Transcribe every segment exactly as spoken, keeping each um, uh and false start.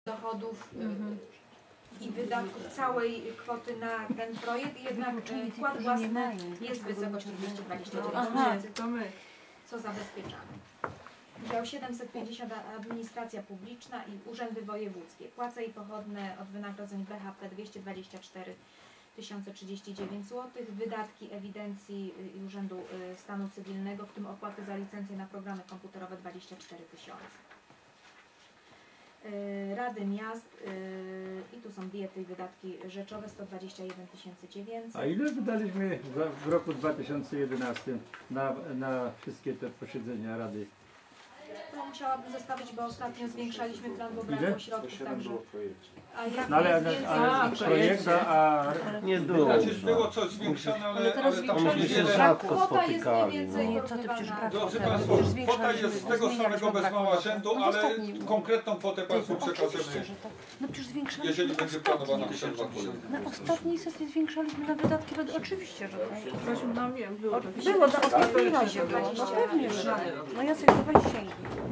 dochodów mhm. i wydatków całej kwoty na ten projekt, jednak wkład własny jest w wysokości dwieście dwadzieścia dziewięć tysięcy, co zabezpieczamy. Dział siedemset pięćdziesiąt Administracja Publiczna i Urzędy Wojewódzkie. Płace i pochodne od wynagrodzeń B H P dwieście dwadzieścia cztery tysiące trzydzieści dziewięć złotych. Wydatki ewidencji i Urzędu Stanu Cywilnego, w tym opłaty za licencje na programy komputerowe dwadzieścia cztery tysiące. Rady Miast i tu są diety i wydatki rzeczowe sto dwadzieścia jeden tysięcy dziewięćset. A ile wydaliśmy w roku dwa tysiące jedenastym na, na wszystkie te posiedzenia Rady? To musiałabym zostawić, bo ostatnio zwiększaliśmy plan, bo brakło środków, także... A jak no ale, jest ale, ale projekta, a... Nie było. Znaczy, było coś zwiększone, ale, ale tam my się wiele... rzadko kwota jest mniej spotykali. więcej No. porównywalna. Drodzy Państwo, kwota jest z tego samego bez mała rzędu, ale konkretną kwotę Państwu przekażemy, no przecież zwiększaliśmy jeżeli będzie planowana przerwa kolejna. Na ostatniej sesji zwiększaliśmy na wydatki, oczywiście, że tak. No wiem, było. Było, na ostatniej razie było, no pewnie, że no ja sobie dwadzieścia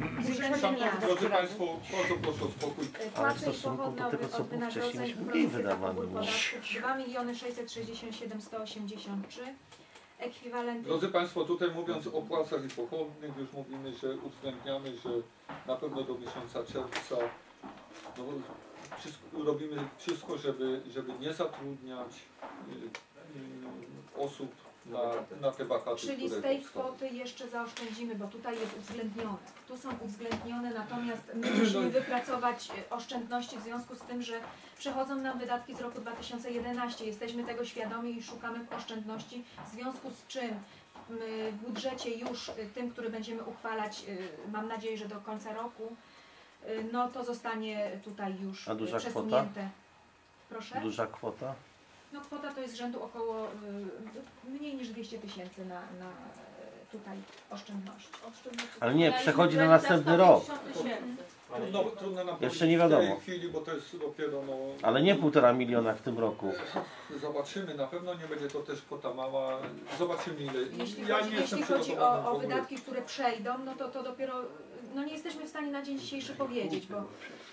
Drodzy Państwo, bardzo proszę o spokój. Ale w stosunku do tego, co było wcześniej, myśmy mniej wydawali. dwa miliony sześćset sześćdziesiąt siedem tysięcy sto osiemdziesiąt trzy. Ekwiwalent. Drodzy Państwo, tutaj mówiąc o płacach i pochodnych, już mówimy, że uwzględniamy, że na pewno do miesiąca czerwca no, wszystko, robimy wszystko, żeby, żeby nie zatrudniać y, y, osób na, na te wakaty. Czyli z tej kwoty jeszcze zaoszczędzimy, bo tutaj jest uwzględnione. Tu są uwzględnione, natomiast my musimy wypracować oszczędności w związku z tym, że przechodzą nam wydatki z roku dwa tysiące jedenastego. Jesteśmy tego świadomi i szukamy oszczędności, w związku z czym w budżecie już tym, który będziemy uchwalać, mam nadzieję, że do końca roku, no to zostanie tutaj już A duża przesunięte. Kwota? Proszę? Duża kwota? No kwota to jest rzędu około y, mniej niż dwieście tysięcy na, na tutaj oszczędności. Ale nie, przechodzi na następny rok. No, trudno nam Jeszcze nie wiadomo. w tej chwili, bo to jest dopiero no... Ale nie półtora miliona w tym roku. Zobaczymy, na pewno nie będzie to też kwota mała. Zobaczymy ile. Jeśli ja chodzi, nie jeśli jestem chodzi o, o wydatki, które przejdą, no to to dopiero, no nie jesteśmy w stanie na dzień dzisiejszy powiedzieć, bo,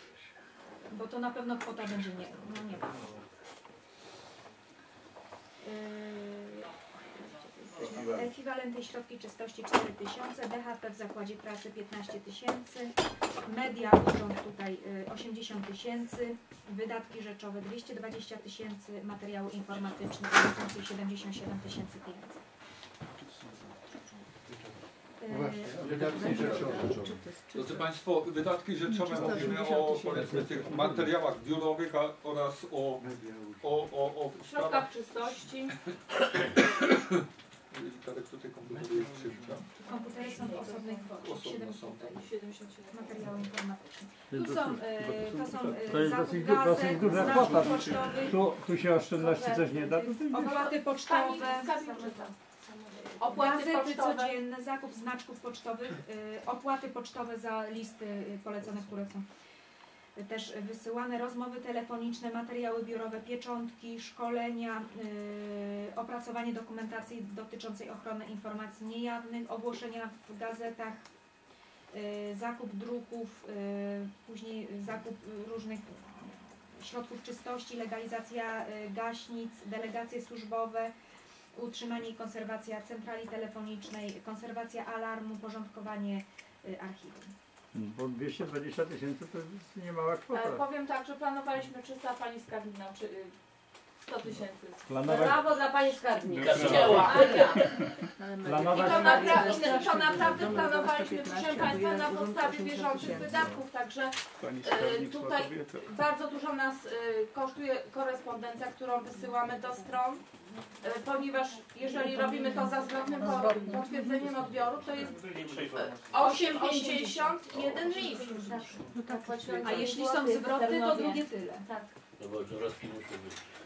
bo to na pewno kwota będzie nie, no nie wiem. Yy, ekwiwalenty i środki czystości cztery tysiące, D H P w zakładzie pracy piętnaście tysięcy, media urząd tutaj osiemdziesiąt tysięcy, wydatki rzeczowe dwieście dwadzieścia tysięcy, materiały informatyczne siedemdziesiąt siedem tysięcy pięćset. Wydatki rzeczowe. Drodzy Państwo, wydatki rzeczowe mówimy o powiedzmy tych materiałach biurowych oraz o, o, o, o środkach czystości. Tutaj komputery jest krzywka. Komputery są w osobnej kwocie, siedemdziesiąt siedem materiały informatyczne. Tu To, są, e, to są e, to jest zakup dosyć, gazet, dosyć duża znaczków kwota. pocztowych, Tu, tu się oszczędności coś nie da. opłaty pocztowe, Opłaty gazety pocztowe. codzienne, zakup znaczków pocztowych, y, opłaty pocztowe za listy y, polecone, które są y, też wysyłane, rozmowy telefoniczne, materiały biurowe, pieczątki, szkolenia, y, opracowanie dokumentacji dotyczącej ochrony informacji niejawnych, ogłoszenia w gazetach, y, zakup druków, y, później zakup różnych środków czystości, legalizacja y, gaśnic, delegacje służbowe, utrzymanie i konserwacja centrali telefonicznej, konserwacja alarmu, porządkowanie y, archiwum. Bo dwieście dwadzieścia tysięcy to jest niemała kwota. E, powiem tak, że planowaliśmy trzysta, a pani skarbnik czy y, sto tysięcy. Planować, Brawo dla pani skarbnika. Brawo. Wzięła. I planować to, napra i to naprawdę planowaliśmy, proszę Państwa, na podstawie bieżących wydatków, także y, tutaj bardzo dużo nas y, kosztuje korespondencja, którą wysyłamy do stron. Ponieważ jeżeli robimy to za zwrotnym potwierdzeniem odbioru, to jest osiem pięćdziesiąt jeden list. A jeśli są zwroty, to drugie tyle. Tak. No bo zwrotki muszą być.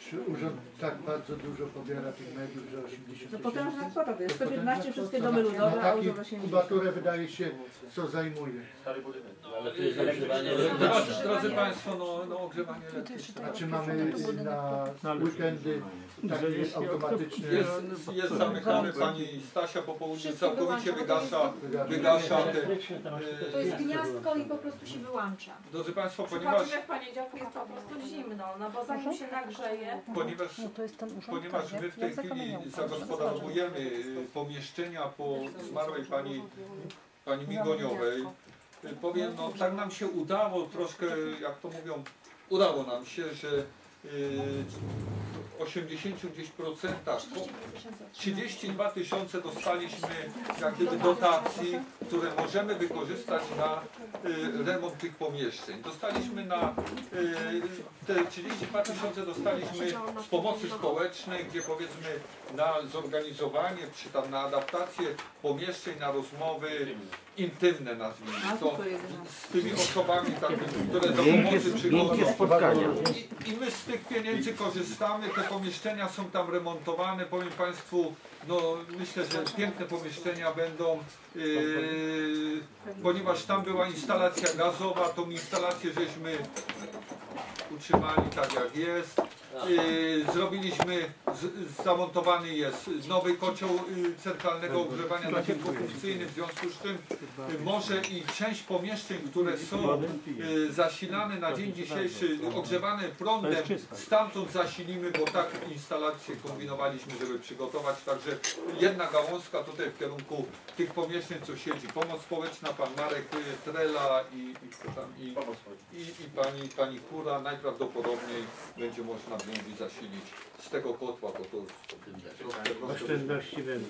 Czy urząd tak bardzo dużo pobiera tych mediów, że osiemdziesiąt No tysięcy? potężna kwota, to jest To sto piętnaście potężna wszystkie kwota. domy Na ludowe, a taką urząd osiemdziesiąt. kubaturę wydaje się, co zajmuje. Ale to jest ogrzewanie Drodzy, drodzy Państwo, no, no ogrzewanie elektryczne. A czy mamy na weekendy takie automatyczne... Jest, jest zamykany, pani Stasia po południu Wszystkie całkowicie wyłącza, wygasza, wygasza te... To jest gniazdko i po prostu się wyłącza. Drodzy Państwo, ponieważ, Przychodzimy w poniedziałku, jest po prostu zimno, no bo zanim się nagrzeje, ponieważ, No to jest ten urząd, ponieważ tak, my jak- w tej jak chwili zakamieniał. zagospodarowujemy y, pomieszczenia po zmarłej pani, pani Migoniowej, y, powiem, no tak nam się udało troszkę, jak to mówią, udało nam się, że y, osiemdziesiąt gdzieś procentach, trzydzieści dwa tysiące dostaliśmy jak gdyby dotacji, które możemy wykorzystać na y, remont tych pomieszczeń. Dostaliśmy na y, te trzydzieści dwa tysiące dostaliśmy z pomocy społecznej, gdzie powiedzmy na zorganizowanie, czy tam na adaptację pomieszczeń, na rozmowy intymne, nazwijmy to, z tymi osobami takimi, które do pomocy przychodzą. spotkania. I, I my z tych pieniędzy korzystamy, te pomieszczenia są tam remontowane, powiem Państwu, no myślę, że piękne pomieszczenia będą, yy, ponieważ tam była instalacja gazowa, tą instalację żeśmy utrzymali tak jak jest. Yy, zrobiliśmy, z, zamontowany jest nowy kocioł yy, centralnego ogrzewania na kilkufunkcyjny, w związku z tym yy, może i część pomieszczeń, które są yy, zasilane na dzień dzisiejszy, ogrzewane prądem, stamtąd zasilimy, bo tak instalację kombinowaliśmy, żeby przygotować, także jedna gałązka tutaj w kierunku tych pomieszczeń, co siedzi, pomoc społeczna, pan Marek yy, Trela i, i, tam, i, i, i pani, pani Kura, najprawdopodobniej będzie można będzie zasilić z tego kotła, bo to Oszczędności będą.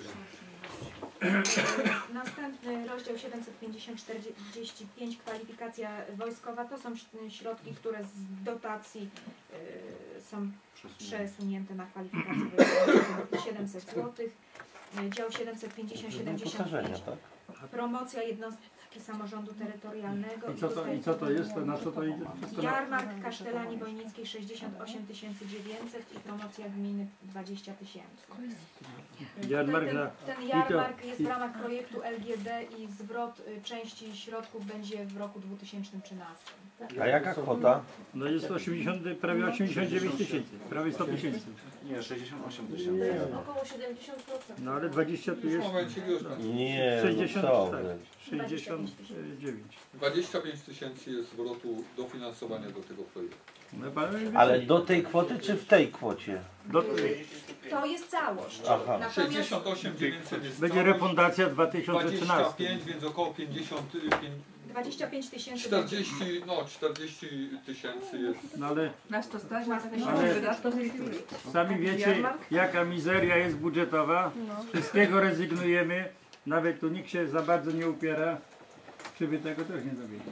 Następny rozdział siedemset pięćdziesiąt czterdzieści pięć, kwalifikacja wojskowa. To są środki, które z dotacji y, są przesunięte na kwalifikację wojskową. siedemset złotych. Dział siedemset pięćdziesiąt siedemdziesiąt pięć. Promocja jednostki samorządu terytorialnego. I co to, i co to jest? To na co to idzie? Wszystko na... Jarmark Kasztelanii Wojnickiej sześćdziesiąt osiem tysięcy dziewięćset i promocja gminy dwadzieścia tysięcy. Jarmark ten, na... ten jarmark jest w ramach projektu L G D i zwrot y, części środków będzie w roku dwa tysiące trzynastym. A jaka kwota? No jest osiemdziesiąt, prawie osiemdziesiąt dziewięć tysięcy, prawie sto tysięcy. Nie, sześćdziesiąt osiem tysięcy. około siedemdziesiąt procent. No ale dwadzieścia tu już jest... momencie już Nie, no sześćdziesiąt, co tak, wy. sześćdziesiąt dziewięć. dwadzieścia pięć tysięcy jest zwrotu dofinansowania do tego projektu. No, pan- Ale do tej kwoty czy w tej kwocie? do, To jest całość. Aha. Natomiast sześćdziesiąt osiem dziewięćset jest będzie całość, refundacja dwa tysiące dwadzieścia trzynaście. pięć, więc około pięćdziesiąt, dwadzieścia pięć tysięcy czterdzieści, no czterdzieści tysięcy jest. No ale Nas to stać, nas nas Ale- wydatków w tej chwili. sami wiecie, jaka mizeria jest budżetowa. Wszystkiego rezygnujemy. Nawet tu nikt się za bardzo nie upiera. Czy wy tego też nie dowiedzieli?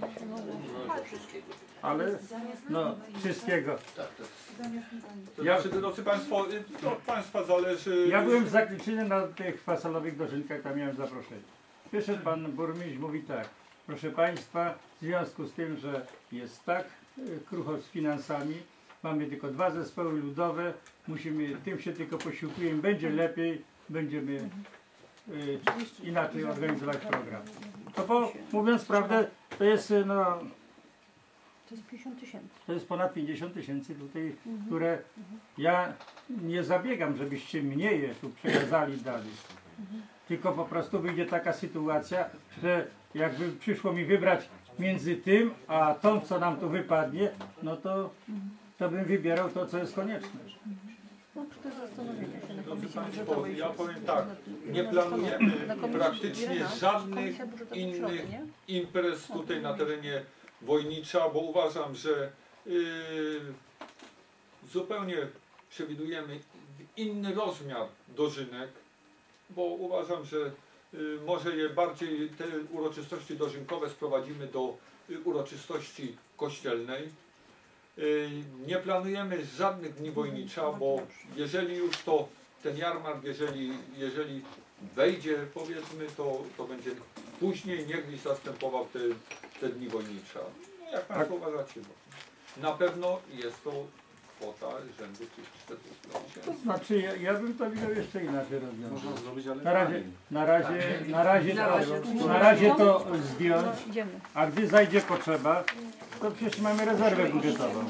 Ale no, wszystkiego. To Ja- znaczy, drodzy Państwo, to od Państwa zależy. Ja byłem zakljuczony na tych fasolowych dożynkach, tam miałem zaproszenie. Przyszedł pan burmistrz, mówi tak, proszę Państwa, w związku z tym, że jest tak y, krucho z finansami, mamy tylko dwa zespoły ludowe, musimy, tym się tylko posiłkujemy, będzie lepiej, będziemy y, inaczej organizować program. To bo, mówiąc prawdę, to jest y, no, To jest pięćdziesiąt tysięcy. to jest ponad pięćdziesiąt tysięcy tutaj, które ja nie zabiegam, żebyście mnie je tu przekazali dalej. Tylko po prostu wyjdzie taka sytuacja, że jakby przyszło mi wybrać między tym, a tą, co nam tu wypadnie, no to, to bym wybierał to, co jest konieczne. No, to jest zastanowienie się na Drodzy komisji Państwo, budżetowej. ja powiem tak, nie planujemy Na komisji praktycznie Irena, żadnych komisja budżetowa w środę, innych nie? imprez tutaj na terenie Wojnicza, bo uważam, że yy, zupełnie przewidujemy inny rozmiar dożynek, bo uważam, że y, może je bardziej te uroczystości dożynkowe sprowadzimy do y, uroczystości kościelnej. Y, nie planujemy żadnych dni Wojnicza, bo jeżeli już to ten jarmark, jeżeli, jeżeli wejdzie, powiedzmy, to, to będzie później niegdyś zastępował te, te dni Wojnicza. No, jak Państwo uważacie? Bo na pewno jest to kwota rzędu tych czterdziestu To tysięcy. znaczy, ja, ja bym to widział jeszcze inaczej rozwiązać. Można zrobić, ale Na razie, na razie, na razie, Na razie. to, na razie to zdjąć, No, idziemy. a gdy zajdzie potrzeba, to przecież mamy rezerwę budżetową.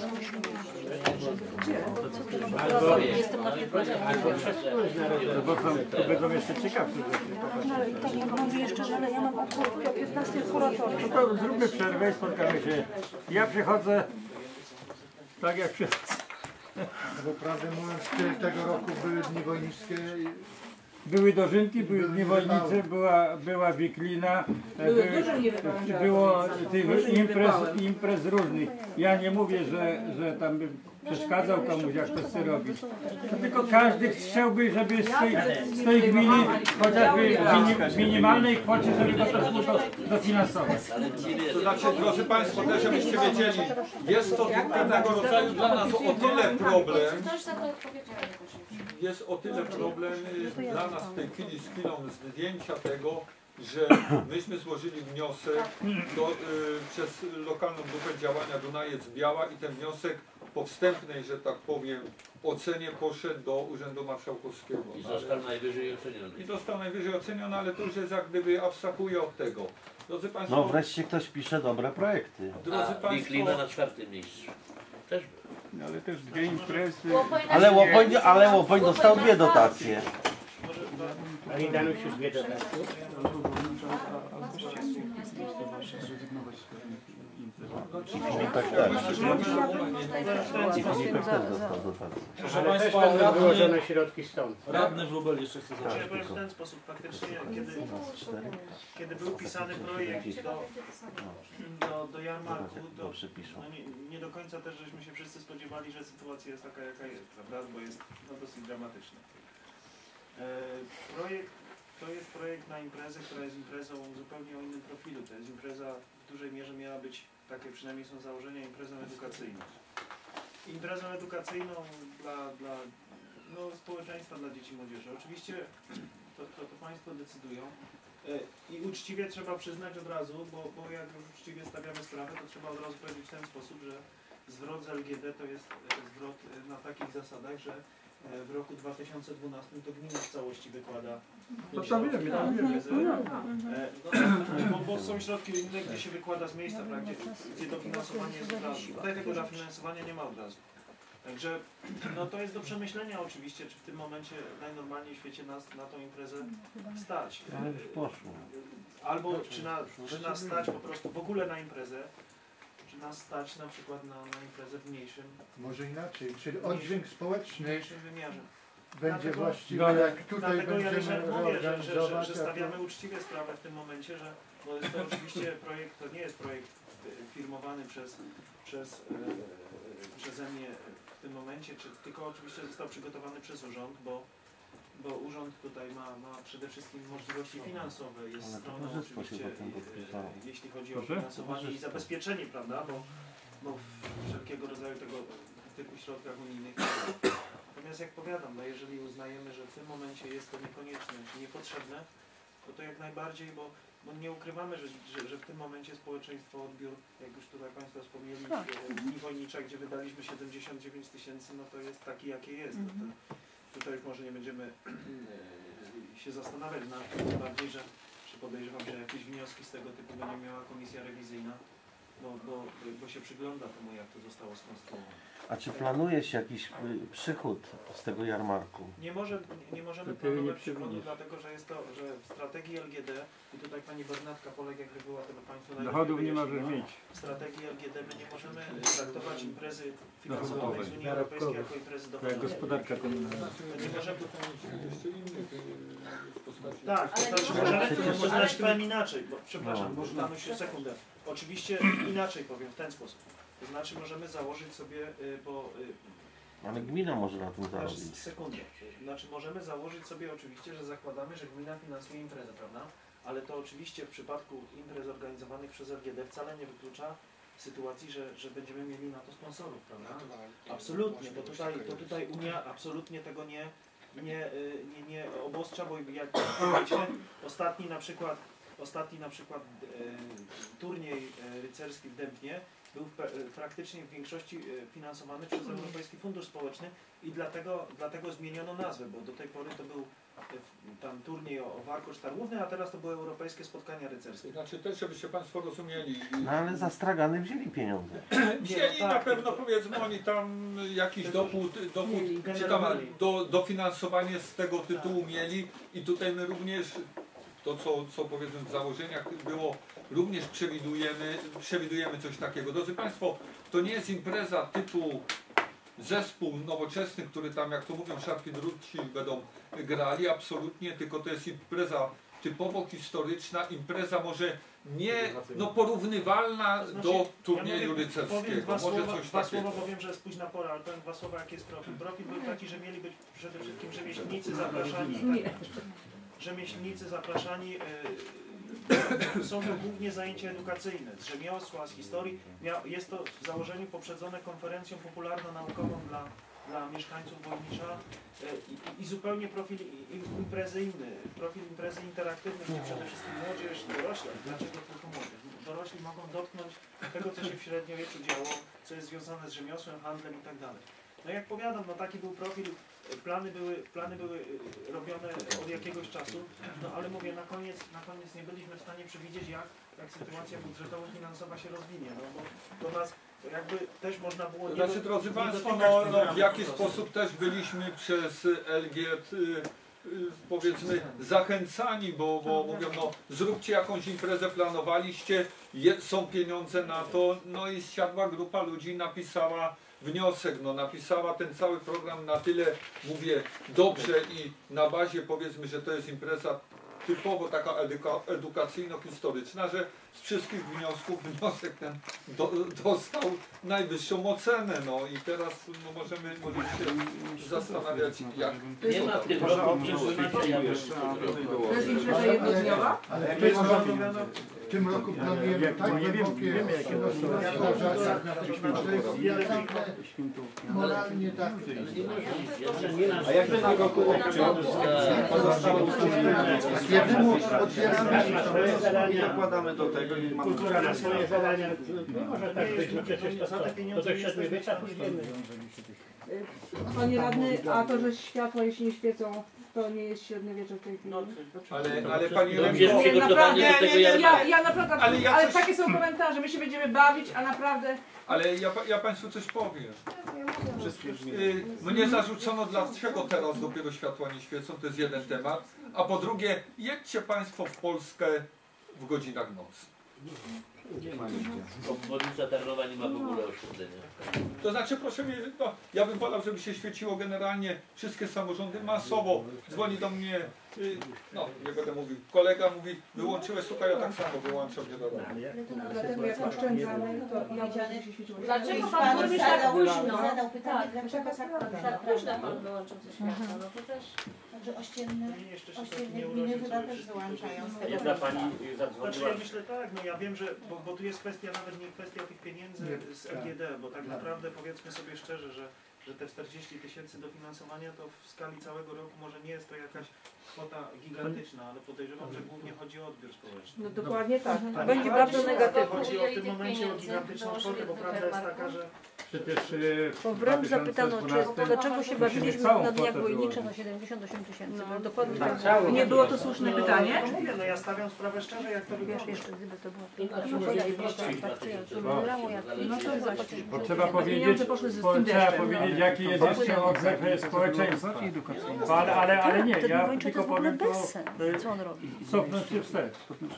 Jestem na piętnaście. No bo są, to będą jeszcze ciekawsze rzeczy. No ale tak jak mówię jeszcze, że ale ja mam akurat o piętnastej kuratorium. No to zróbmy przerwę i spotkamy się. Ja przychodzę tak jak przychodzę. No bo prawdę mówiąc, te- tego roku były dni wojniskie i Były dożynki, były niewolnice, była, była wiklina, były, było tych imprez, imprez różnych. Ja nie mówię, że, że tam bym przeszkadzał komuś, jak to chce robić. To tylko każdy chciałby, żeby z tej, z tej gminy chociażby w minim, w minimalnej kwocie, żeby go też mógł dofinansować. To znaczy, drodzy Państwo, też żebyście wiedzieli, jest to pewnego rodzaju dla nas o tyle problem, jest o tyle problem y, dla nas w tej chwili z chwilą zdjęcia tego, że myśmy złożyli wniosek do, y, przez lokalną grupę działania Dunajec Biała i ten wniosek po wstępnej, że tak powiem, ocenie poszedł do Urzędu Marszałkowskiego. I został najwyżej oceniony. I został najwyżej oceniony, ale to już jest jak gdyby abstrahuję od tego. Drodzy Państwo, No wreszcie ktoś pisze dobre projekty. drodzy A Państwo, Wiklina na czwartym miejscu. Też był. No, ale też dwie imprezy. Ale Łopoń, ale Łopoń dostał dwie dotacje. Ale dano się dwie dotacje. Tak, tak. Ale też będą wyłożone środki stąd. Radny Wróbel jeszcze chce Ja zacząć. powiem w ten sposób, faktycznie kiedy, kiedy był pisany projekt do, do, do jarmarku, to no nie, nie do końca też żeśmy się wszyscy spodziewali, że sytuacja jest taka jaka jest, prawda, bo jest no, dosyć dramatyczna. E, projekt to jest projekt na imprezę, która jest imprezą zupełnie o innym profilu. To jest impreza w dużej mierze miała być, takie przynajmniej są założenia, imprezą edukacyjną. Imprezą edukacyjną dla, dla no, społeczeństwa, dla dzieci i młodzieży. Oczywiście to, to, to Państwo decydują. I uczciwie trzeba przyznać od razu, bo, bo jak już uczciwie stawiamy sprawę, to trzeba od razu powiedzieć w ten sposób, że zwrot z L G D to jest zwrot na takich zasadach, że w roku dwa tysiące dwunastym to gmina w całości wykłada. To tam wiemy, tam wiemy. Bo, bo są środki inne, gdzie się wykłada z miejsca, tak, gdzie, gdzie dofinansowanie jest od razu. Tutaj tego dofinansowania nie ma od razu. Także no to jest do przemyślenia oczywiście, czy w tym momencie najnormalniej w świecie nas na tą imprezę stać. Ale już poszło. Albo czy, na, czy nas stać po prostu w ogóle na imprezę, czy nas stać na przykład na, na imprezę w mniejszym, może inaczej, czyli oddźwięk w społeczny mniejszym wymiarze. będzie Dlatego- właściwy, jak tutaj Dlatego ja będziemy że mówię, że, że, że, reorganizować. że a tu- stawiamy uczciwie sprawę w tym momencie, że bo jest to oczywiście projekt, to nie jest projekt e, firmowany przez, przez, e, przeze mnie w tym momencie, czy, tylko oczywiście został przygotowany przez urząd, bo, bo urząd tutaj ma, ma przede wszystkim możliwości finansowe, jest Ale to stroną towarzystwo się oczywiście, potem podpisało. e, jeśli chodzi o Proszę? finansowanie i zabezpieczenie, prawda, bo, bo w wszelkiego rodzaju tego typu środkach unijnych. Natomiast jak powiadam, no jeżeli uznajemy, że w tym momencie jest to niekonieczne czy niepotrzebne, to to jak najbardziej, bo, bo nie ukrywamy, że, że, że w tym momencie społeczeństwo odbiór, jak już tutaj Państwo wspomnieli, e, Dni Wojnicza, gdzie wydaliśmy siedemdziesiąt dziewięć tysięcy, no to jest taki jakie jest. No to, tutaj już może nie będziemy e, się zastanawiać nad tym, tym bardziej, że, że podejrzewam, że jakieś wnioski z tego typu będzie miała komisja rewizyjna, bo, bo, bo się przygląda temu, jak to zostało skonstruowane. A czy planuje się jakiś y, przychód z tego jarmarku? Nie, może, nie, nie możemy To ty nie planować przychodu, przewidzisz. dlatego że jest to, że w strategii L G D i tutaj pani Bernatka Polek jakby była, to by Państwo najlepiej Dochodów nie wyjaśniła. możesz mieć. W strategii L G D my nie możemy traktować imprezy finansowanej Dochodowej. z Unii Europejskiej jako imprezy To jak dochodowej. gospodarka komunalna. To nie możemy... jeszcze innych y, w postaci... Tak, to znaczy możemy to możemy powiem inaczej, bo przepraszam, No. może damy się sekundę. Oczywiście inaczej powiem w ten sposób. To znaczy możemy założyć sobie, y, bo y, Ale gmina może na tym Znaczy, zarobić. sekundę. Znaczy możemy założyć sobie oczywiście, że zakładamy, że gmina finansuje imprezę, prawda? Ale to oczywiście w przypadku imprez organizowanych przez L G D wcale nie wyklucza sytuacji, że, że będziemy mieli na to sponsorów, prawda? Absolutnie, to tutaj, to tutaj Unia absolutnie tego nie, nie, y, nie, nie obostrza, bo jak wiecie, ostatni na przykład, ostatni na przykład e, turniej e, rycerski w Dębnie był w, praktycznie w większości finansowany przez Europejski Fundusz Społeczny i dlatego, dlatego zmieniono nazwę, bo do tej pory to był tam turniej o, o Warkocz Tarłówny, a teraz to były Europejskie Spotkania Rycerskie. Znaczy też, żebyście Państwo rozumieli. No ale za stragany wzięli pieniądze. Wzięli tak, na pewno, to- powiedzmy, oni tam jakiś to- dochód, dochód mieli, czy tam generowali. do, dofinansowanie z tego tytułu mieli i tutaj my również to, co, co powiedzmy w założeniach było, również przewidujemy, przewidujemy coś takiego. Drodzy Państwo, to nie jest impreza typu zespół nowoczesny, który tam, jak to mówią, szarki druci będą grali, absolutnie, tylko to jest impreza typowo historyczna, impreza może nie no, porównywalna To znaczy, do ja turnieju mówię- powiem rycerskiego, dwa może słowa, coś dwa takiego. słowa, bo wiem, że jest późna pora, ale powiem dwa słowa, jaki jest profil. Profil był taki, że mieli być przede wszystkim rzemieślnicy zapraszani. Tak, rzemieślnicy zapraszani. Yy, są to głównie zajęcia edukacyjne, z rzemiosła, z historii. Mia, jest to w założeniu poprzedzone konferencją popularno-naukową dla, dla mieszkańców Wojnicza yy, i, i zupełnie profil i- imprezy inny, profil imprezy interaktywnej, gdzie przede wszystkim młodzież, dorośli, dlaczego tylko młodzież? Dorośli mogą dotknąć tego, co się w średniowieczu działo, co jest związane z rzemiosłem, handlem i tak dalej. No jak powiadam, no taki był profil, plany były, plany były y, robione od jakiegoś czasu, no ale mówię, na koniec, na koniec nie byliśmy w stanie przewidzieć, jak, jak sytuacja budżetowo-finansowa się rozwinie, no bo do nas to jakby też można było... nie Znaczy, do- drodzy nie Państwo, dotykać no, no, programu w jaki po prostu. sposób też byliśmy przez L G y, y, powiedzmy zachęcani, bo, bo mówią, no zróbcie jakąś imprezę, planowaliście, je, są pieniądze na to, no i siadła grupa ludzi, napisała wniosek, no napisała ten cały program na tyle, mówię, dobrze i na bazie powiedzmy, że to jest impreza typowo taka eduka, edukacyjno-historyczna, że z wszystkich wniosków wniosek ten do, dostał najwyższą ocenę, no i teraz no, możemy, możemy się zastanawiać, jak Nie ma w tym roku przyszłego ja bym to zrobił. To jest impreza jednodniowa? Ale w tym roku, w tym roku planujemy tak nie wiem, głębokie nie wiem, jakie to są. że jest naprawdę moralnie tak. A jak ten roku Jedyną otwieramy i dokładamy do tego i mamy... Kultura na swoje zadania. Nie może tak być, no przecież to, to, to tych średniowiecza pójdziemy. Panie radny, a to, że światła jeśli nie świecą, to nie jest średniowiecze w tej chwili? ale, ale pani To Remko, jest przygotowanie do tego Ja, jarmarku. ja naprawdę, Ale ale, ja coś- takie są komentarze, my się będziemy bawić, a naprawdę... ale ja, ja Państwu coś powiem. Y, Mnie zarzucono, dlaczego teraz dopiero światła nie świecą, to jest jeden temat. A po drugie, jedźcie Państwo w Polskę w godzinach nocy. Obwodnica Tarnowa nie ma w ogóle oświetlenia. To znaczy, proszę mnie, no, ja bym wolał, żeby się świeciło generalnie wszystkie samorządy masowo. Dzwoni do mnie, y, no nie będę mówił, kolega mówi, wyłączyłeś, słuchaj, ja tak samo wyłączam, nie dobra. Dlatego jak oszczędzamy, to ja uważam, że się świeciło. Dlaczego pan burmistrz tak późno? Zadał pytanie, Tak, dlaczego tak tak późno pan wyłączył coś światło, no to też... Także ościenne, Mnie jeszcze się tak ościenne nie gminy urodził, chyba sobie też wszystko wyłączają z to- tego. Jedna pani Znaczy zadzwoniła. ja myślę tak, no ja wiem, że, bo, bo tu jest kwestia nawet nie kwestia tych pieniędzy z L G D, bo tak naprawdę powiedzmy sobie szczerze, że, że te czterdzieści tysięcy dofinansowania to w skali całego roku może nie jest to jakaś kwota gigantyczna, ale podejrzewam, że głównie chodzi o odbiór społeczny. No dokładnie tak. Tak, Będzie tak. bardzo Chodzi- negatywnie. Chodzi o w tym momencie o gigantyczną kwotę, bo prawda jest taka, że Przecież y, Bo w wręcz zapytano, czy, 2012 dlaczego się bawiliśmy całą na dniach kwotę wojniczych było. na siedemdziesiąt osiem tysięcy. No, dokładnie Tak, tak. całą. Nie było to słuszne pytanie? no mówię, no ja stawiam sprawę szczerze, jak to Wiesz, wygląda. jeszcze gdyby to było To znaczy, no, może jak nie jeszcze było atrakcyjne, trzydzieści to wybrało jak zależy, no to jak właśnie. Bo trzeba powiedzieć, Pieniądze poszły z bo tym trzeba deszczem. powiedzieć, jaki jest jeszcze odzew społeczeństwa. Ale, ale, ale nie, Ten ja Wojciech tylko to jest w ogóle powiem to, bez sensu. y, Co on robi? cofnąć się wstecz.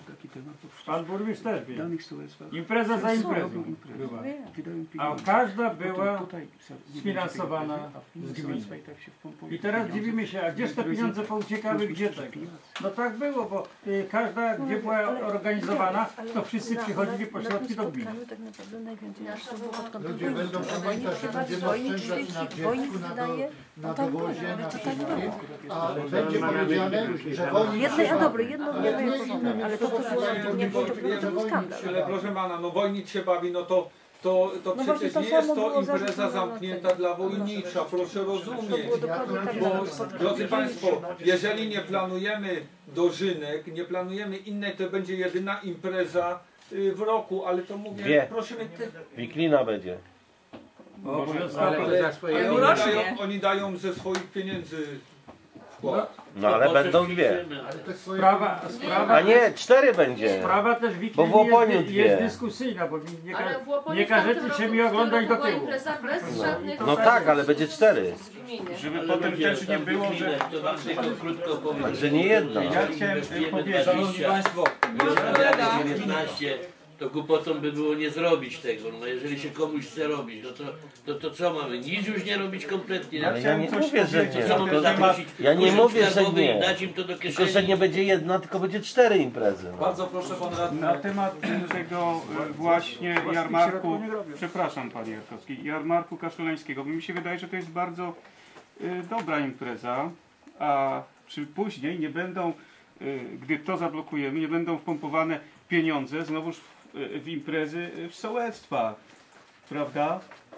Pan burmistrz też wie. Impreza za imprezą była. A każda była sfinansowana z gminy. I teraz dziwimy się, a gdzież te pieniądze pouciekały, gdzie tak? No tak było, bo y, każda, gdzie była organizowana, to wszyscy przychodzili po środki do gminy. Tak naprawdę najwięcej osób było odkąd Ludzie będą pamiętać, że będziemy oszczędzać na dziecku, na, do, na dowozie, na wszystkim, a będzie powiedziane, że wojny Jednej, a trzeba- dobry, jedno ale wiemy, nie jak to innymi ale to, co było sposób, nie było, to że był wojny skandal. Ale proszę pana, no wojnik się bawi, no to, to, to No właśnie przecież to nie jest samo to było impreza zarzucone na zamknięta tego. dla wojnicza, proszę To rozumieć. było dokładnie tak Bo, samo. drodzy Państwo, jeżeli nie planujemy dożynek, nie planujemy innej, to będzie jedyna impreza y, w roku, ale to mówię, Dwie. prosimy te, Wiklina będzie. O, ale, ale ale, ale oni, dają, oni dają ze swoich pieniędzy wkład. No ale będą dwie. Sprawa, sprawa, A nie, cztery będzie. sprawa też Bo w Wikliny Łoponiu jest, dwie. jest dyskusyjna, bo nie, nie, Ale w Łoponiu nie w tamtym każecie się roku- mi w tym oglądać do roku była tyłu. impreza bez żadnych No tak, ale będzie cztery. gminy. Żeby Ale potem ludzie, też nie tam było, że... wyklinę, to wam tylko krótko powiem. Także nie jedna. Jeżeli Ja chciałem inwestujemy powiedzieć, dwadzieścia, Szanowni Państwo, dziewiętnaście, to głupotą by było nie zrobić tego. No jeżeli się komuś chce robić, no to, to, to co mamy? Nic już nie robić kompletnie. Ale ja nie mówię, że nie. Co mamy Tylko, zaprosić? ja nie Urząd mówię, że Skarbowy i nie. dać im to do Tylko, że kieszeni. nie będzie jedna, tylko będzie cztery imprezy. No. bardzo proszę Pan Radny. Na temat tego e, właśnie jarmarku, przepraszam Panie Jarkowski, jarmarku kasztelańskiego, bo mi się wydaje, że to jest bardzo e, dobra impreza, a przy, później nie będą, e, gdy to zablokujemy, nie będą wpompowane pieniądze znowuż w, e, w imprezy e, w sołectwach, prawda?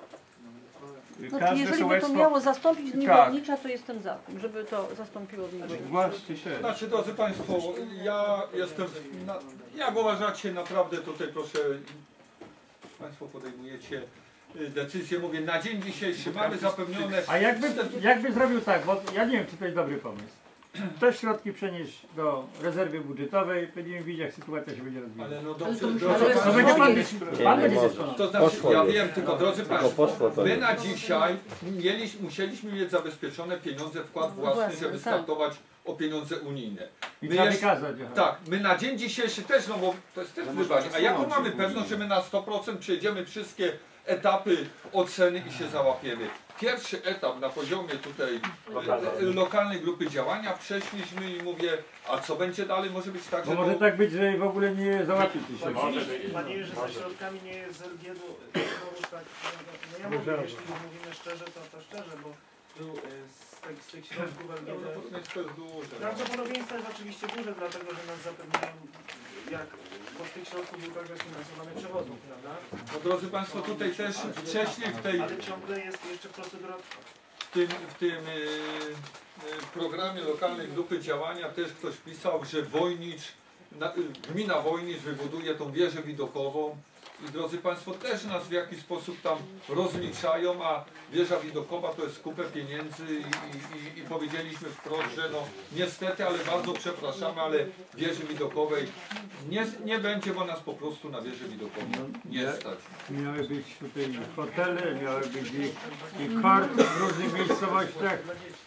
No, Każde jeżeli by to sołectwo... miało zastąpić Tak. Niewolnicza, to jestem za tym, żeby to zastąpiło Niewolnicza. Właśnie się. Znaczy, drodzy Państwo, ja jestem, na, jak uważacie, naprawdę tutaj proszę, Państwo podejmujecie y, decyzję, mówię, na dzień dzisiejszy mamy zapewnione... A jakby, jakby zrobił tak, bo ja nie wiem, czy to jest dobry pomysł. Te środki przenieść do rezerwy budżetowej, będziemy widzieć, jak sytuacja się będzie rozwijać. Ale no dobrze, to drodzy ale To Państwo, będzie pan, Nie, pan nie będzie może. dysponował. to znaczy, Poszło ja już. wiem, tylko drodzy Tylko Państwo, poszło to my już. na dzisiaj mieliśmy, musieliśmy mieć zabezpieczone pieniądze, wkład własny, Własny, żeby tak. startować o pieniądze unijne. I My trzeba jeszcze- wykazać. aha. Tak, my na dzień dzisiejszy też, no bo to jest też wyzwanie. A jaką mamy pewność, że my na sto procent przejdziemy wszystkie etapy oceny i się załapiemy? Pierwszy etap na poziomie tutaj e, lokalnej grupy działania przeszliśmy i mówię, a co będzie dalej? Może być tak, Bo że może to, tak być, że w ogóle nie załapiecie się. Panie, że ze środkami nie jest z L G D-u, tak, no, no ja mówię, jeśli mówimy szczerze, to, to szczerze, bo był y, z, tych, z tych środków L G D. prawdopodobieństwo jest duże. no. Prawdopodobieństwo jest oczywiście duże, dlatego że nas zapewniają, jak, bo z tych środków był także sfinansowany przewodnik, prawda? No drodzy Państwo, tutaj też wcześniej w tej Ale ciągle jest jeszcze procedura. w tym, w tym y, y, programie lokalnej grupy działania też ktoś pisał, że Wojnicz, na, y, gmina Wojnicz wybuduje tą wieżę widokową i drodzy Państwo też nas w jakiś sposób tam rozliczają, a wieża widokowa to jest kupę pieniędzy i, i, i, i powiedzieliśmy wprost, że no niestety, ale bardzo przepraszamy, ale wieży widokowej nie, nie będzie, bo nas po prostu na wieży widokową nie stać. Miały być tutaj hotele, miały być i, i kart w różnych miejscowościach.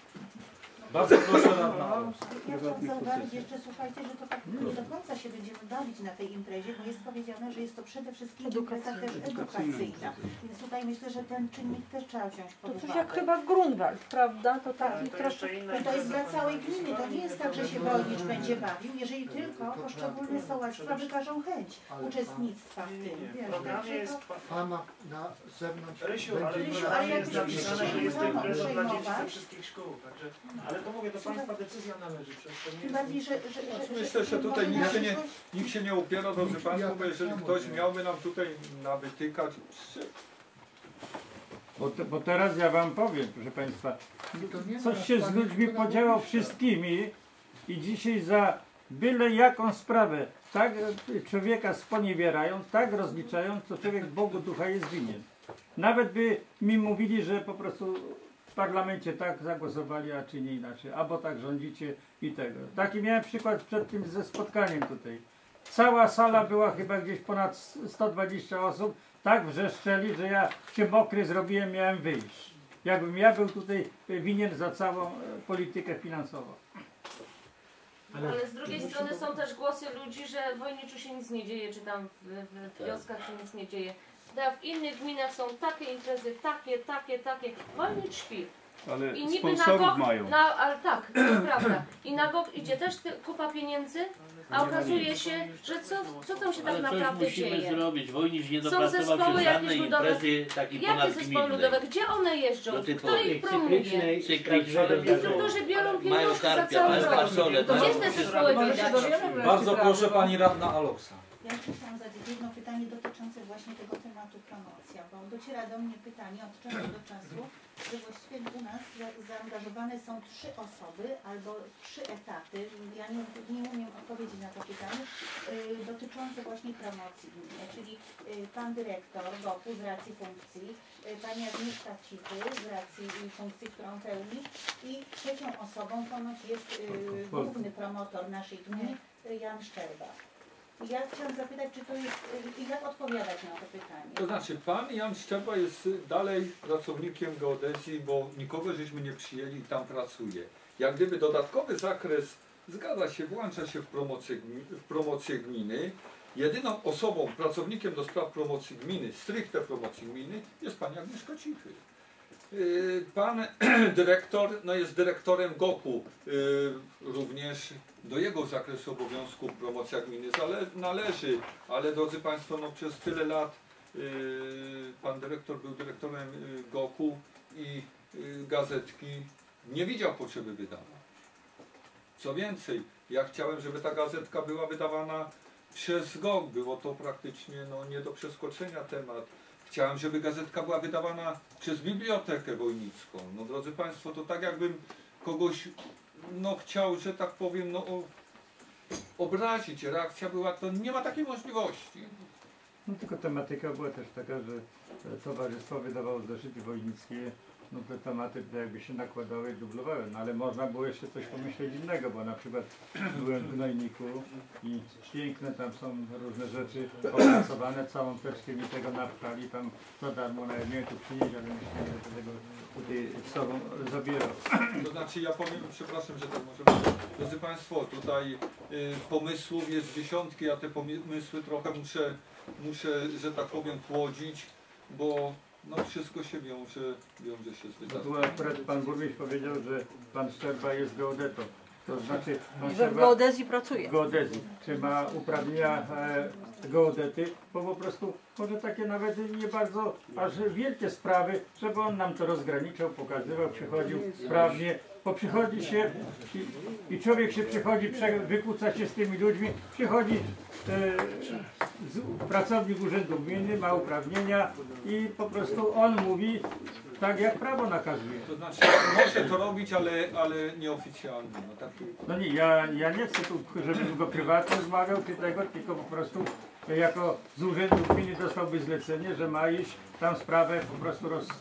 Bardzo proszę Radna. Ja chciałam zauważyć jeszcze, słuchajcie, że to tak nie do końca się będziemy bawić na tej imprezie, bo jest powiedziane, że jest to przede wszystkim impreza też edukacyjna. Więc tutaj myślę, że ten czynnik też trzeba wziąć pod To coś uwagę. jak chyba Grunwald, prawda? To Tak, taki to troszkę... jeszcze inna No to jest dla impreza. całej gminy, to nie jest tak, że się Wojnicz będzie bawił, jeżeli tylko poszczególne sołectwa wykażą chęć uczestnictwa w tym. W Wiesz, programie także jest... to, A na, na zewnątrz Rysiu, ale będzie w Rysiu, programie ale jak jest będziesz napisane, że jest to przejmował, impreza dla dzieci ze przejmować. wszystkich szkół. Także, ale to mówię, do Państwa decyzja należy. Przez to nie tym jest bardziej, że, że, że, Myślę, że tutaj może nikt się na nie, przyszłość- nikt się nie upiera, drodzy Państwo, bo jeżeli ktoś miałby nam tutaj nawytykać, Bo, te, bo teraz ja wam powiem, proszę Państwa, To nie coś ma się z pani, ludźmi która podziało mówi, wszystkimi i dzisiaj za byle jaką sprawę tak e, człowieka sponiewierają, tak rozliczają, co człowiek Bogu ducha jest winien. Nawet by mi mówili, że po prostu w parlamencie tak zagłosowali, a czy nie inaczej, albo tak rządzicie i tego. Taki miałem przykład przed tym ze spotkaniem tutaj. Cała sala była chyba gdzieś ponad sto dwadzieścia osób, tak wrzeszczeli, że ja się mokry zrobiłem, miałem wyjść. Jakbym ja był tutaj winien za całą e, politykę finansową. Ale z drugiej strony są też głosy ludzi, że w Wojniczu się nic nie dzieje, czy tam w, w, w wioskach się nic nie dzieje. Da, w innych gminach są takie imprezy, takie, takie, takie. Wojnicz śpi. Ale I niby na sponsorów gok, mają. na, ale tak, to jest prawda. I na gok idzie też ty, kupa pieniędzy, a okazuje się, że co, co tam się tak Ale coś naprawdę musimy dzieje. zrobić. Wojnicz nie Są dopracował zespoły się jakieś żadnej ludowe. imprezy takiej Jakie zespoły ponadgminnej. ludowe? Gdzie one jeżdżą? Do tej Kto pory. ich promuje? Cyklicznej. Instruktorzy biorą Mają pieniądze za karpia, cały mają rok. parasole. Gdzie te zespoły widać? Bardzo proszę Pani Radna Aloksa. Ja jeszcze chciałam zadać jedno pytanie dotyczące właśnie tego tematu promocja, bo dociera do mnie pytanie od czasu do czasu, że właściwie u nas za, zaangażowane są trzy osoby albo trzy etaty, ja nie, nie umiem odpowiedzieć na to pytanie, yy, dotyczące właśnie promocji gminy, czyli yy, pan dyrektor GOP-u z racji funkcji, yy, pani Agnieszka Cichy z racji yy, funkcji, którą pełni i trzecią osobą ponoć jest yy, główny promotor naszej gminy, yy, Jan Szczerba. Ja chciałam zapytać, czy to jest, i jak odpowiadać na to pytanie? To znaczy, pan Jan Szczerba jest dalej pracownikiem geodezji, bo nikogo żeśmy nie przyjęli i tam pracuje. Jak gdyby dodatkowy zakres zgadza się, włącza się w promocję, w promocję gminy. Jedyną osobą, pracownikiem do spraw promocji gminy, stricte promocji gminy, jest pani Agnieszka Cichy. Pan dyrektor no jest dyrektorem GOP-u, również do jego zakresu obowiązku promocja gminy należy, ale drodzy Państwo, no przez tyle lat pan dyrektor był dyrektorem GOP-u i gazetki nie widział potrzeby wydania. Co więcej, ja chciałem, żeby ta gazetka była wydawana przez G O K, było to praktycznie no, nie do przeskoczenia temat. Chciałem, żeby gazetka była wydawana przez Bibliotekę Wojnicką. No drodzy Państwo, to tak jakbym kogoś no, chciał, że tak powiem, no, o, obrazić. Reakcja była, to nie ma takiej możliwości. No tylko tematyka była też taka, że towarzystwo wydawało zeszyty wojnickie, no te tematy to jakby się nakładały, dublowały, no ale można było jeszcze coś pomyśleć innego, bo na przykład byłem w Gnojniku i piękne tam są różne rzeczy opracowane, całą teczkę mi tego napchali tam za darmo, nawet nie wiem tu przynieść, ale myślę, że tego tutaj z sobą zabierał. To znaczy ja powiem, przepraszam, że tak może być. Drodzy Państwo, tutaj y, pomysłów jest dziesiątki, ja te pomysły trochę muszę, muszę, że tak powiem, płodzić, bo no wszystko się wiąże, wiąże się z wydatkiem. Tu akurat pan burmistrz powiedział, że pan Szczerba jest geodetą. To znaczy pan Że w geodezji pracuje. W geodezji. Czy ma uprawnienia e, geodety, bo po prostu może takie nawet nie bardzo aż wielkie sprawy, żeby on nam to rozgraniczał, pokazywał, przychodził sprawnie, bo przychodzi się i, i człowiek się przychodzi, wykłóca się z tymi ludźmi, przychodzi e, z, pracownik Urzędu Gminy, ma uprawnienia i po prostu on mówi tak, jak prawo nakazuje. To znaczy może to robić, ale, ale nieoficjalnie. No, tak. No nie, ja, ja nie chcę tu, żebym go prywatnie zmawiał czy tego, tylko po prostu jako z Urzędu Gminy dostałby zlecenie, że ma iść tam sprawę po prostu roz...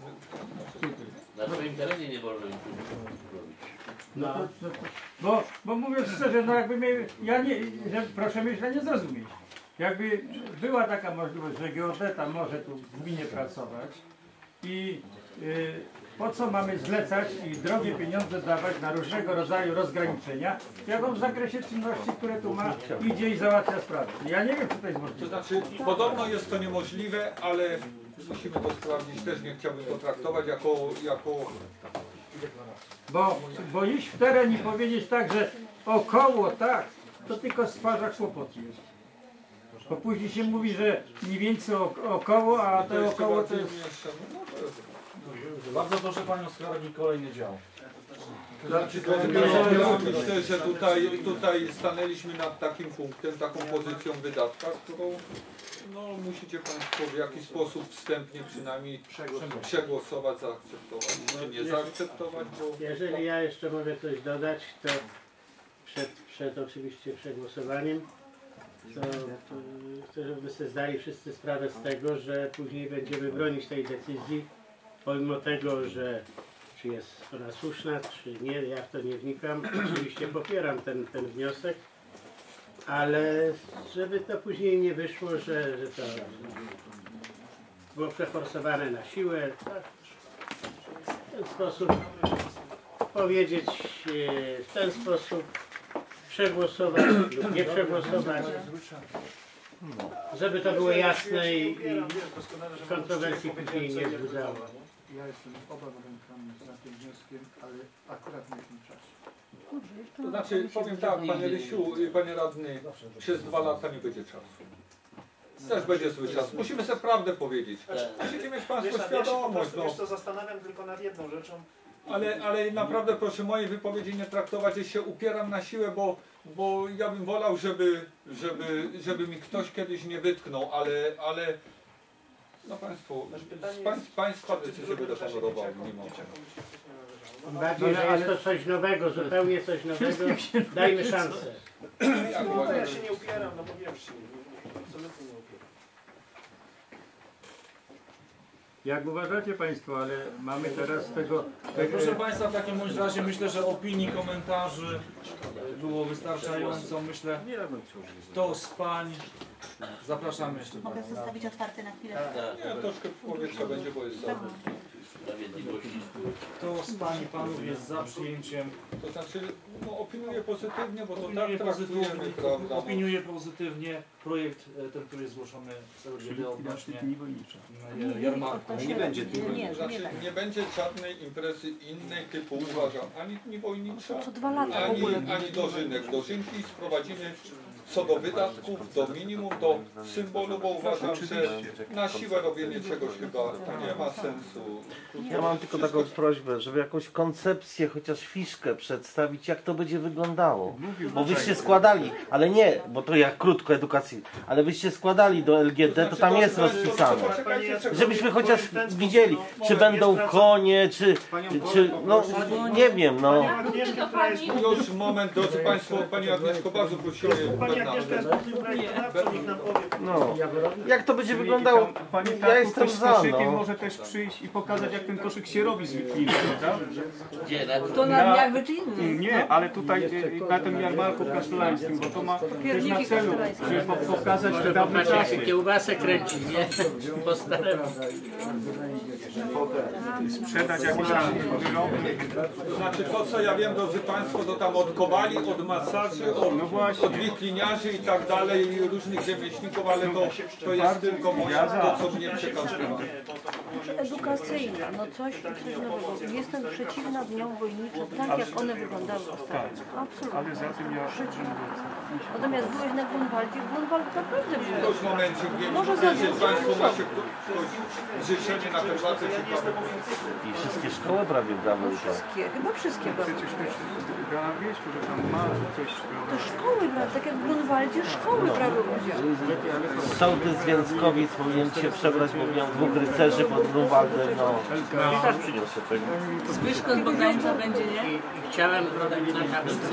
Na swoim terenie nie wolno im robić. No to, no to, bo, bo mówiąc szczerze, no jakby mnie, ja nie, że, proszę mnie źle nie zrozumieć. Jakby była taka możliwość, że geodeta może tu w gminie pracować i y, po co mamy zlecać i drogie pieniądze dawać na różnego rodzaju rozgraniczenia, jak on w zakresie czynności, które tu ma, idzie i załatwia sprawy. Ja nie wiem, czy to jest możliwe. To znaczy, podobno jest to niemożliwe, ale musimy to sprawdzić. Też nie chciałbym to traktować jako... jako... Bo, bo iść w teren i powiedzieć tak, że około tak, to tylko stwarza kłopoty. Bo później się mówi, że mniej więcej około, a to około to jest... Bardzo proszę Panią skierować kolejny dział. Znaczy, myślę, że tutaj, tutaj stanęliśmy nad takim punktem, taką pozycją wydatka, którą no, musicie Państwo w jakiś sposób wstępnie przynajmniej przegłosować, zaakceptować, czy nie zaakceptować, bo... Jeżeli ja jeszcze mogę coś dodać, to przed, przed oczywiście przegłosowaniem, to, to chcę, żebyśmy sobie zdali wszyscy sprawę z tego, że później będziemy bronić tej decyzji, pomimo tego, że czy jest ona słuszna, czy nie, ja w to nie wnikam. Oczywiście popieram ten, ten wniosek, ale żeby to później nie wyszło, że, że to było przeforsowane na siłę, tak, w ten sposób powiedzieć, w ten sposób przegłosować lub nie przegłosować, żeby to było jasne i, i kontrowersji później nie wzbudzało. Ja jestem oba rękami za tym wnioskiem, ale akurat nie mam czasu. To znaczy, powiem tak, Panie Rysiu, Panie Radny, przez dwa lata nie będzie czasu. Też będzie zły czas. Musimy sobie prawdę powiedzieć. Musicie mieć Państwo Wiesz, ja się po świadomość. prostu, No. wiesz co, zastanawiam tylko nad jedną rzeczą. Ale, ale naprawdę proszę mojej wypowiedzi nie traktować, że się upieram na siłę, bo, bo ja bym wolał, żeby, żeby, żeby mi ktoś kiedyś nie wytknął, ale, ale no Państwo, z pań, Państwa decyzję będę honorował mimo. Bardziej, że jest to coś nowego, zupełnie coś nowego. Dajmy szansę. No, ja się nie upieram, no powierzchni. Absolutnie nie upieram. Jak uważacie Państwo, ale mamy teraz tego... tego... Proszę Państwa, w takim bądź razie myślę, że opinii, komentarzy było wystarczająco. Myślę, to z Pań. Zapraszamy jeszcze. Mogę zostawić otwarte na chwilę? Nie, troszkę powietrza będzie, bo jest za. Kto z Pań i Panów jest za przyjęciem? To znaczy, no opiniuję pozytywnie, bo to tak Opiniuję traktujemy, pozytywnie, prawda? opiniuję pozytywnie projekt e, ten, który jest zgłoszony z L G D odnośnie e, jarmarku. Nie będzie tego. Znaczy, nie będzie żadnej imprezy innej typu, uważam, ani niewolnicza, Co dwa lata w ani, ogóle. ani dożynek. Dożynki sprowadzimy co do wydatków, do minimum, do symbolu, bo uważam, że na siłę robienie czegoś chyba to nie ma sensu. Ja mam tylko taką prośbę, żeby jakąś koncepcję, chociaż fiszkę przedstawić, jak to będzie wyglądało. Bo wyście składali, ale nie, bo to jak krótko edukacji, ale wyście składali do L G D, to tam jest rozpisane. Żebyśmy chociaż widzieli, czy będą konie, czy, czy no nie wiem, no. Już moment, drodzy Państwo, Pani Agnieszko, bardzo prosimy. No, jak to będzie wyglądało? Panie Ja Tatku, jestem ktoś z za, koszykiem no. może też przyjść i pokazać, jak ten koszyk się robi z wikinem, prawda? Gdzie? Na, To na dniach wyczyninnych. Nie, ale tutaj y, na tym jarmarku kasztelańskim, bo to ma też na celu, żeby po- pokazać te dawne Zobaczcie, czasy. kiełbasę kręci, nie? Po staremu. Sprzedać jakieś tam wyroby. To znaczy to, co ja wiem, drodzy Państwo, to tam od kowali, od masaży, od, No właśnie. od wikliniarzy i tak dalej, i różnych rzemieślników, ale to, to jest tylko moje, to co mnie przekazuje. Edukacyjna, no coś, coś nowego. Jestem przeciwna dniom wojniczym, tak jak one wyglądały ostatnio. Absolutnie. Ale za tym ja... Natomiast byłeś na Grunwaldzie, Grunwald naprawdę To był. już w momencie, Może gdzie za jeśli dużo. Państwo macie ktoś życzenie na herbatę, ciekawe. I wszystkie szkoły prawie bramy udział. Wszystkie, chyba wszystkie były. Przecież też na wieśku, że tam ma coś... To szkoły brały, tak jak w Grunwaldzie szkoły brały udział. Sołtys z Więckowic powinien się przebrać, bo miał dwóch rycerzy pod Grunwaldem, no. Ja też przyniosę coś. Zbyszko z Bogdańca będzie, nie? I chciałem na tablicy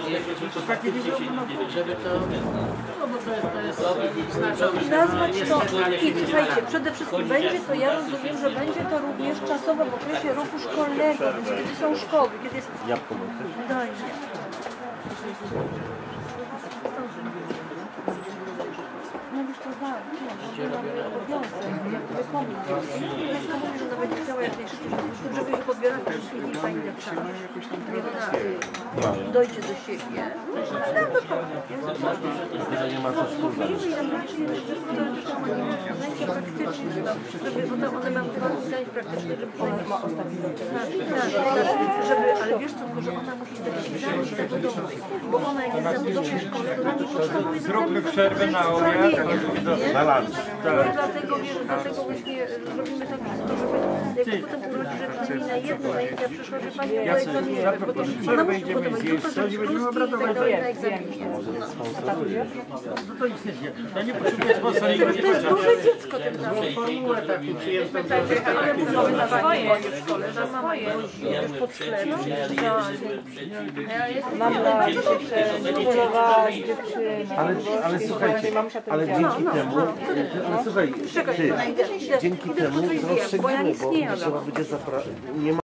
żeby to... No bo to jest... I nazwać to, i słuchajcie, przede wszystkim będzie to, ja rozumiem, że będzie to również czasowo w okresie roku szkolnego, więc kiedy są szkoły, kiedy jest... Jabłko chcesz? Daj. No wiesz to tak, nie, bo mamy obowiązek, jak to wykonać. Ja mówię, że nawet nie chciała jak najszybciej, żeby się podbierać przez chwili pani lepsza. Niech ona y, dojdzie do siebie. No to to. Że nie ma co wspólnego. Zajęcia praktyczne, żeby, bo to one mają dwa zajęcia praktyczne, żeby ona ma ostatni żeby, ale wiesz co, tylko, że ona musi dać się zabudować, bo ona jak jest zabudowie szkoły, to dla niej podstawą jest Zróbmy przerwę na obiad. Na lunch. Tak. Dlatego, wiesz, dlatego właśnie robimy tak wszystko, żeby jak potem urodzi, że przynajmniej na jedno zajęcia przyszło, że pani do egzaminu, bo to ona musi gotować zupełnie i tak dalej na egzaminie. No to nic nie dzieje. Ja nie potrzebuję sponsoringu. To jest duże dziecko ten nasz. Formułę taką przyjętą do... Ale mówimy na swoje w szkole, że mama już pod sklepem. Mam na zbudować dziewczynę. Ale, ale słuchajcie, ale dzięki temu, ale słuchaj, ty, dzięki temu rozstrzygniemy, bo trzeba będzie zapra... nie ma